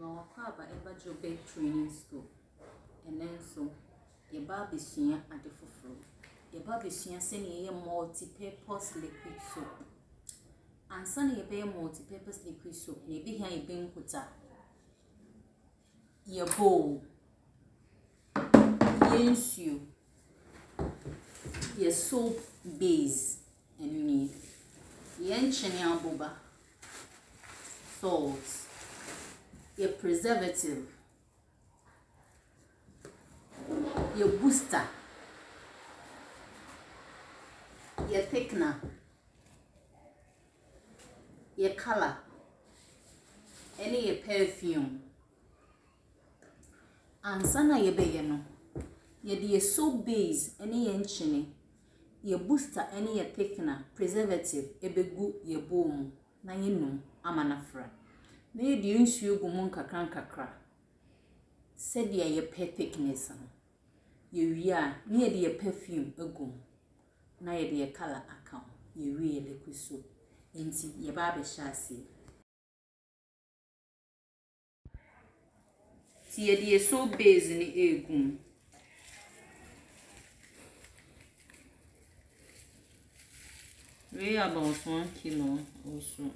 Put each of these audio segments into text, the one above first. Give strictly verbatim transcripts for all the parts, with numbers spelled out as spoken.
No, Quaba ever job training school. And then so, your baby soon at the fufu. Your baby soon sending a multi-purpose liquid soap. And sunny a bay multi-purpose liquid soap, maybe here a bean putter. Your bowl. Yes, you. Your soap base. And you need. Yen chenya boba. Salt. Your preservative. Your booster, your thickener, your color, any your perfume, and sana your bayano, your dear soap base, any your chini, your booster, any your thickener, preservative, a begu your boom, na you know, amanafra. Nay, the issue gumunka crankakra. Said ye your pet thickness. You ya near the perfume a gum. Na ye the color account. You really liquid soap. Inti ye baby chassis. See the soap base in the air gum. Weigh about one kilo also.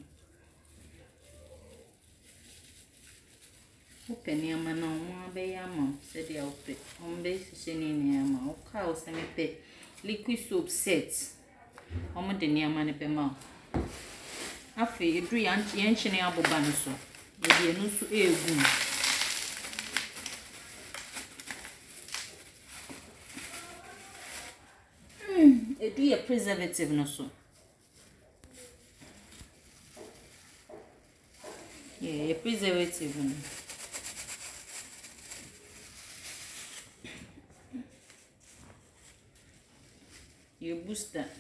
Penny ama na ọmọ be ama said the outfit on base sending ama o cow semi pe liquid soap set ọmọ de ni ama ne be ma afi edu yan yan chine aboba no so e de no so egu mm edu ye preservative no so yeah preservative no. You boost that.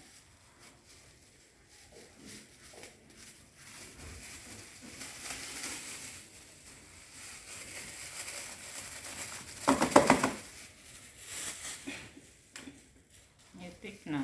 You pick now.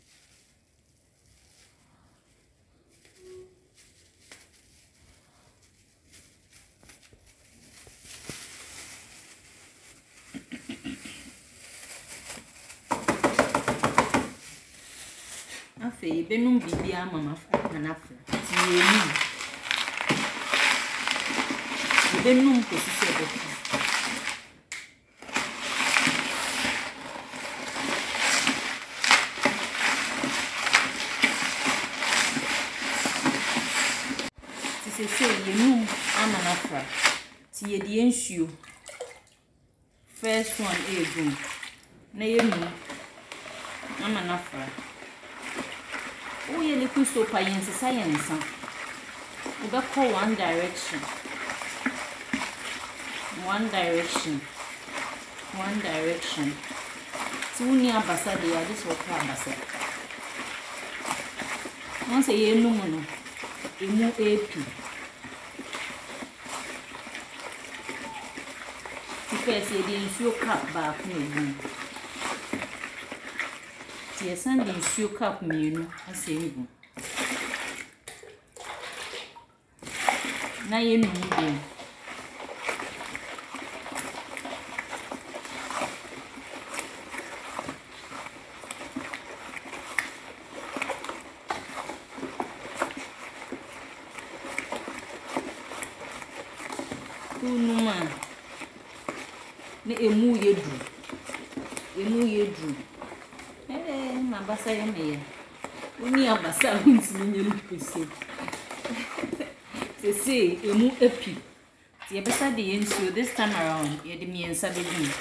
Afe benum bibia mama manafra tienu benum ko sisi ebe tise se yenu amanafra ti ye die nsuo first one egu na yenu amanafra. Oh, you liquid soap I in science. We got call one direction. One direction. One direction. Two near Bassa, they are this what Bassa. Once a year, no mono. A more A P. Because you didn't show cup back me. Yes, and in shoe cup me, I say, now you know me. Who no man? A moo ye drew. A moo ye drew. Na basa ya me oni abasa hunti ni liquid soap se se emu epi ti e besa de yensuo this time around ye de miensa be dum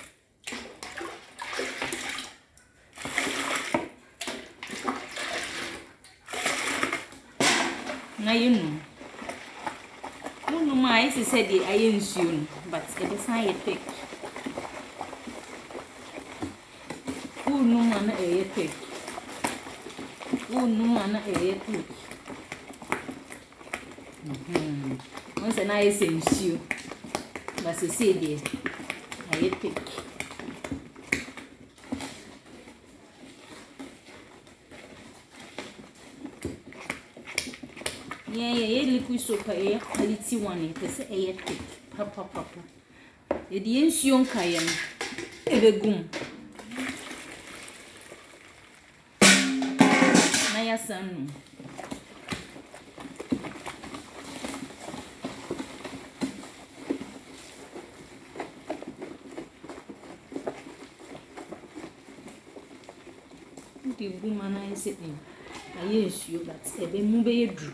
na yenu unu mai se se de ayensuo but e besa ye pick unu mana e pick unu mana e pick mhm once na ese nsuo but se se de aye pick yeah yeah liquid soap e quality one e se e pick papa papa. Yedi ensuo nkaye no ebegum. Na ya sanu. Ndi guma na ese ni. Aye ensuo that ebe mu be yedru.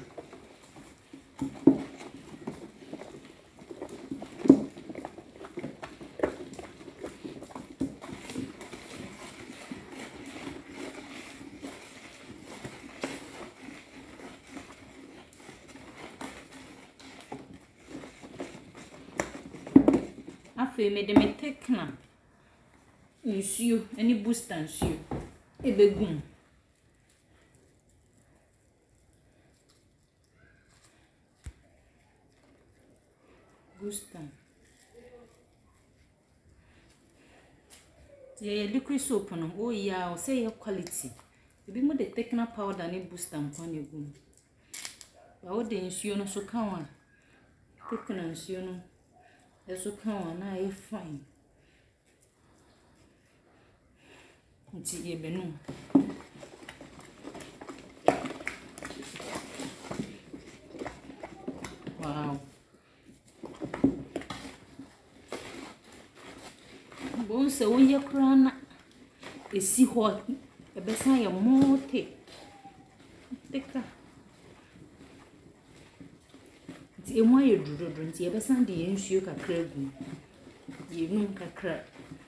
Afi me de me tekna nsuo ani booster nsuo ebegum. Booster. Yeah, liquid soap no. Oh yeah, say your quality. Ebi mo de tekna powder ni booster mpon egum. Ba o de nsuo no so kan wa. Tekna nsuo no eso kan wa na e fine. Nti ye benu. Wow. Bon se wo ye kra na esi ho ebesa ye mote. Teka. Nti emu aye dudodo nti ebesa de ye nsuo kakra gu. Ye nu kakra.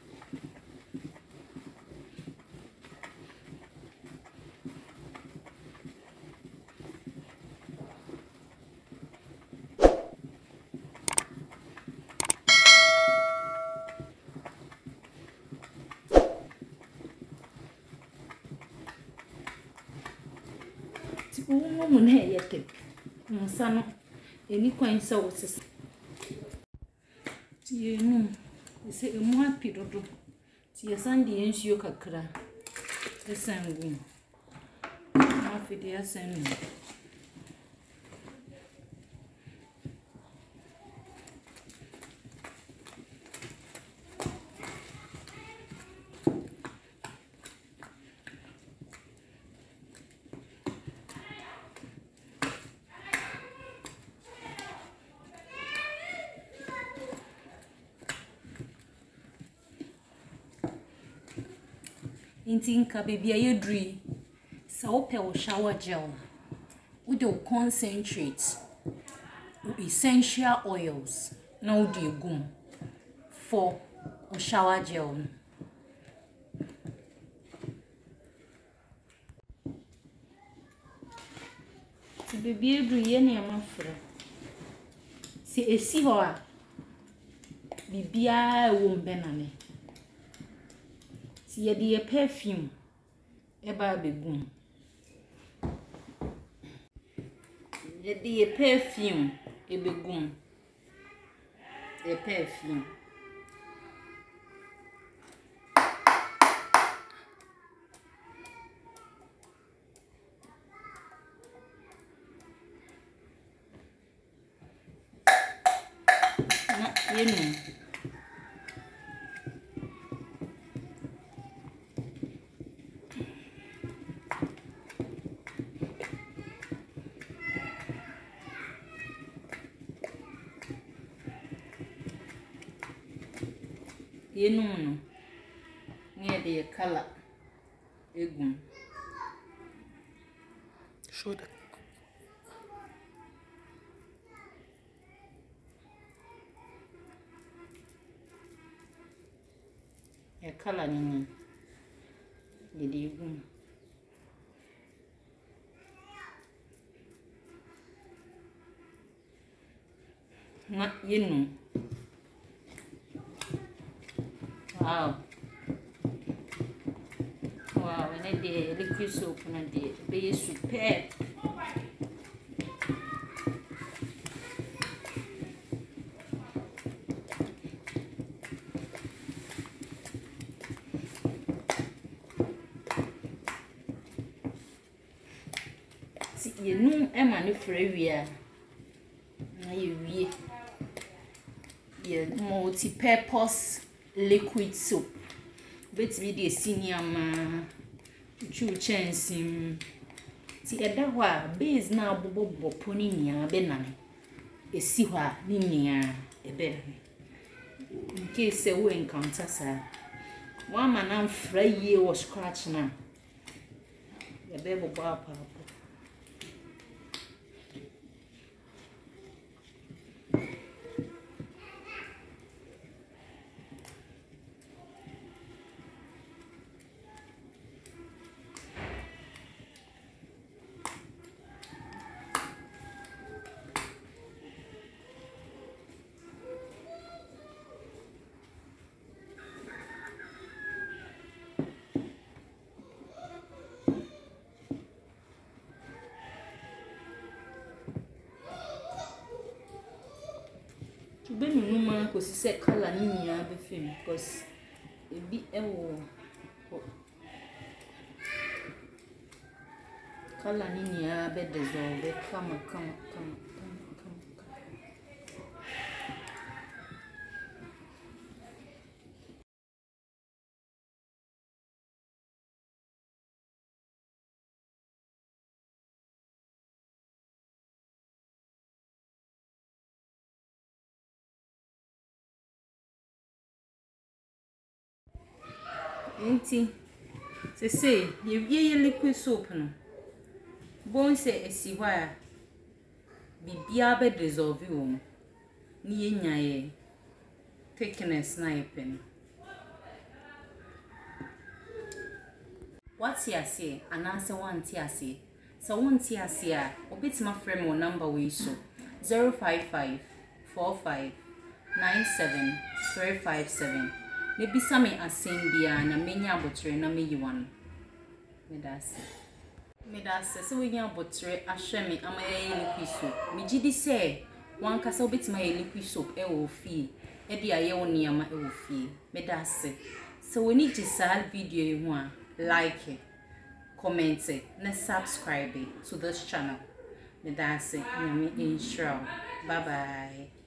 Umu mune yete. Musano. Eni kwa insa wosese. Tiye nu. Ese emu happy dodo. Tiye sandi yensuo kakra. Esangu. Mafidi ya senu. Inti nka baby aye dri sa ope wo shower gel wo de concentrate essential oils na wo de gum for wo shower gel. Ti baby dri ye na amafra si esi ho a bibia wo mbenane. Si ye de perfume eba begum. Ye de perfume ebegum. E perfume. Na ye no. Yenum no near the color egum. Show them. A color ni the egum. Na yenum. Wow. Wow, and the liquid soap and the be superb. See, you know, I'm on the free. Na you a multi-purpose liquid soap. Bet me the senior ma chu chansim. See a dawa base now bobo boponinia benani. A siwa ninia a benani. In case a way encounter, sir. One man I'm fry ye was scratch now. The baby bar papa. Ben no man ko si se color ni nya be film because e bi e wo color ni nya be dissolve come come come come come Enti se say ye wie liquid soap no bon se esi hwa a bibia be dissolve wo mu ni ye nyaye thickness na ye pen what ya say anase wan ti ase so won ti ase a obetima frame mo number we so zero five five four five nine seven three five seven. Maybe some asembia na menya abotre na meyi wan medase medase so we nya abotre ahwe me amaye liquid soap me gidi se wan kasa obetima ye liquid soap e wo fie e dia ye wo niama e wo fie medase so we need to sal video yi ho a like comment na subscribe to this channel medase nyame inshallah bye bye.